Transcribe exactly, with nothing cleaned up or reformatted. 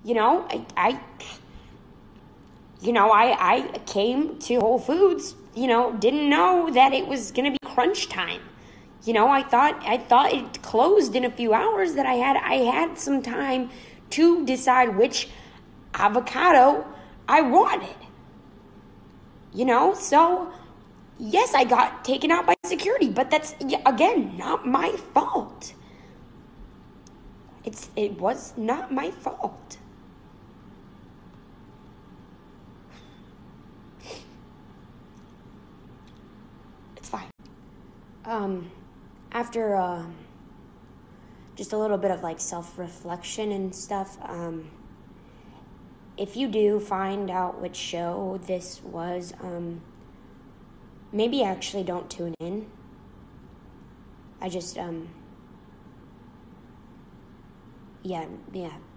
You know, I, I you know, I, I came to Whole Foods, you know, didn't know that it was going to be crunch time. You know, I thought I thought it closed in a few hours, that I had I had some time to decide which avocado I wanted. You know, so yes, I got taken out by security, but that's, again, not my fault. It's it was not my fault. It's fine. Um, after uh, just a little bit of like self-reflection and stuff, um, if you do find out which show this was, um, maybe actually don't tune in. I just, um, yeah, yeah.